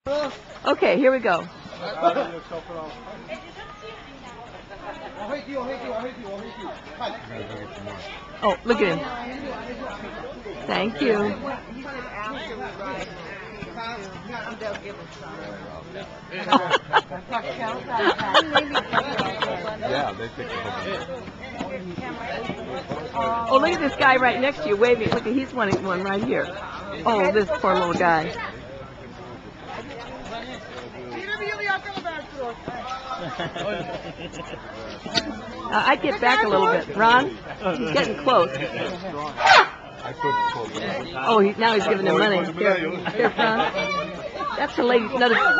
Okay, here we go. Oh, look at him. Thank you. Yeah, they picked the whole Oh, look at this guy right next to you waving. Look, he's one right here. Oh, this poor little guy. I'd get back a little bit. Ron, he's getting close. I couldn't pull them. Oh, now he's giving him money. Here, Ron. That's the lady. Another.